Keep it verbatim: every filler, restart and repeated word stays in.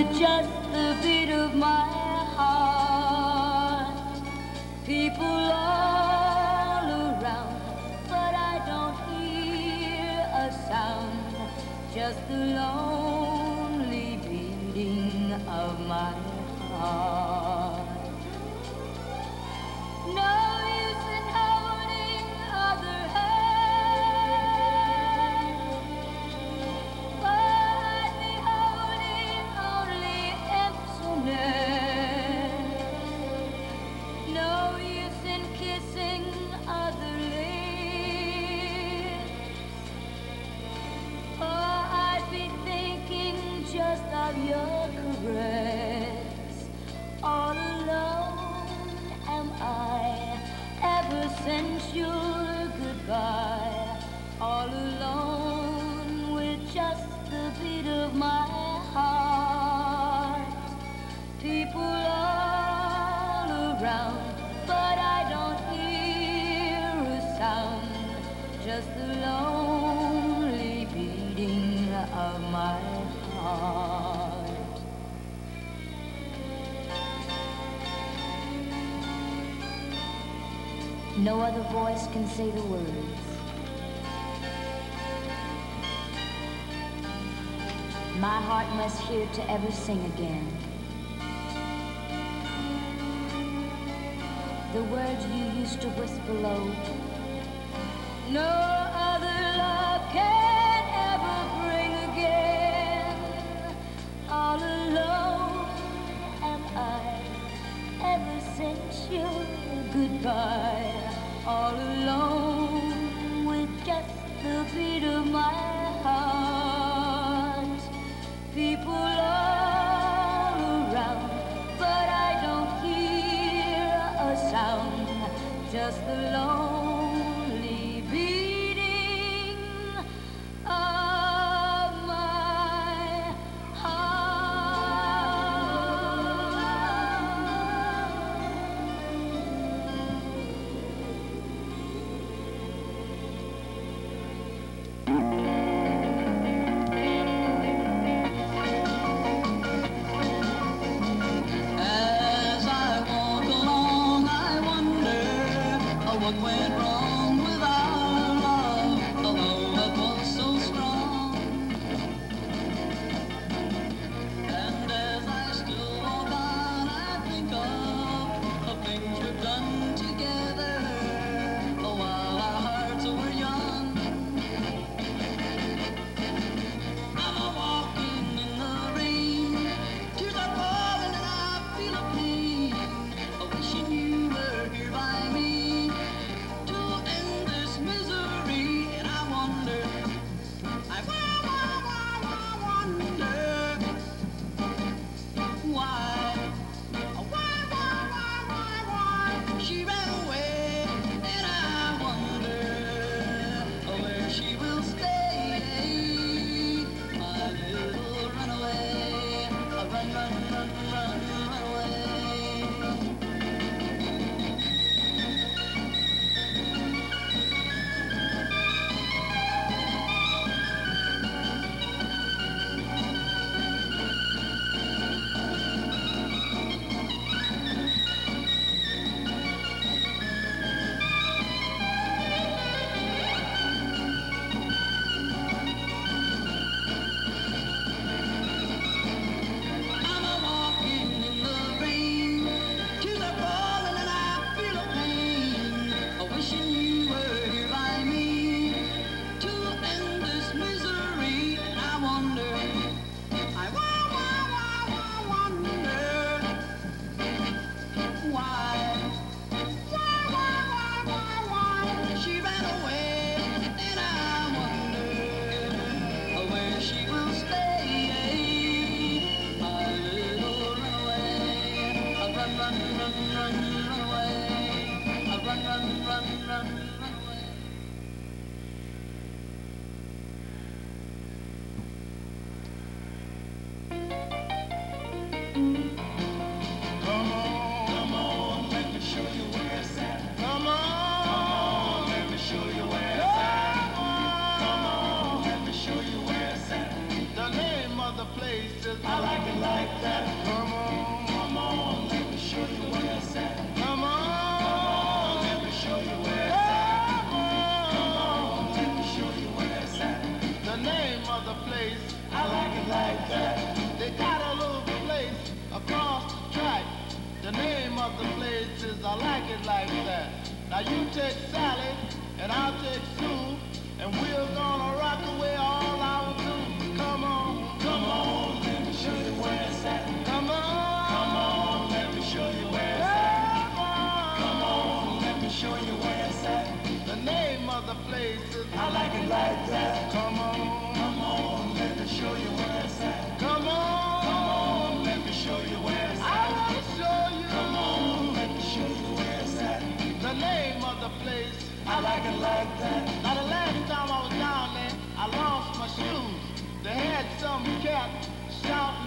with just the beat of my heart. People all around, but I don't hear a sound, just the lonely beating of my heart. No use in holding other hands, but I'd be holding only emptiness. No use in kissing other lips, for I'd be thinking just of your caress. All alone am I, ever since your goodbye. All alone with just the beat of my heart. People all around, but I don't hear a sound, just the lonely beating of my heart. No other voice can say the words. My heart must hear to ever sing again. The words you used to whisper low. No other love can ever bring again. All alone am I, ever since your goodbye. All alone with just the beat of my heart. People all around, but I don't hear a sound, just the lonely beating places. I like it like that. Come on, come on, let me show you where it's at. Come on, come on, let me show you where it's at. Come on, come on, let me show you where it's at. The name of the place, I like it like that. They got a little place across the track. The name of the place is I like it like that. Now you take Sally and I'll take Sue, and we're gonna rock away all our blues. Come on, come on, let me show you where it's at. Come on, come on, let me show you where it's at. Come on, come on, let me show you where it's at. The name of the place is I like it like that. Come on, come on, let me show you where it's at. Come on, come on, let me show you where it's at. I wanna show you. Come on, let me show you where it's at. The name of the place, I like it like that. Now the last time I was down there, I lost my shoes. They had some cat shout